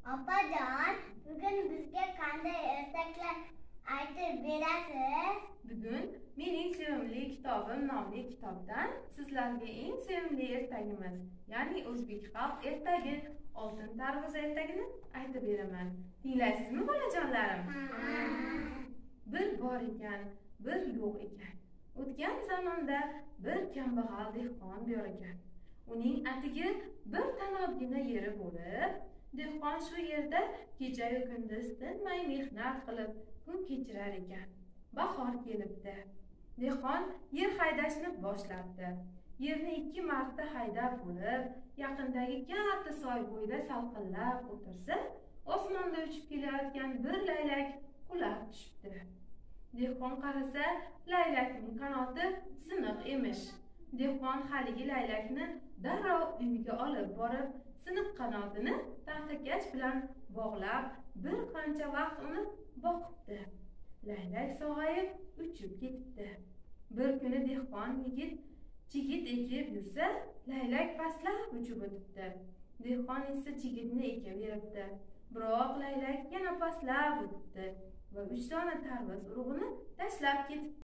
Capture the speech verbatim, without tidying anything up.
Opajon, bugun bizga qanday ertaklar aytib berasiz? Bugun mening sevimli kitobim nomli kitobdan sizlarga eng sevimli ertagimiz, ya'ni o'zbek xalq ertagi, oltin tarvuz ertagini aytib beraman. Tinglaysizmi bolajonlarim? Bir bor ekan, bir yo'q ekan. O'tgan zamonda bir kambag'al dehqon bor ekan. Uning atigi bir tanobgina yeri bo'lib, dehqon shu yerda kecha-yu kunduz tinmay mehnat qilib kun kechirar ekan. Bahor kelibdi. Dehqon yer haydashni boshlabdi. Yerni ikki marta haydab bo'lib, yaqindagi katta soy bo'yida salqinlab o'tirsa, osmonda uchib kelayotgan bir laylak qulab tushibdi. Dehqon qarasa, laylakning qanoti siniq emish. Dehqon haligi laylakni darrov uyiga olib borib, siniq qanotini taxtakach bilan bog'lab, bir qancha vaqt uni boqibdi. Laylak sog'ayib uchib ketibdi. Bir kuni dehqon yigit chigit ekib yursa, laylak pastlab uchib o'tibdi. Dehqon esa chigitni ekaveribdi. Biroq laylak yana pastlab o'tibdi va uch dona tarvuz urug'ini tashlab ketibdi.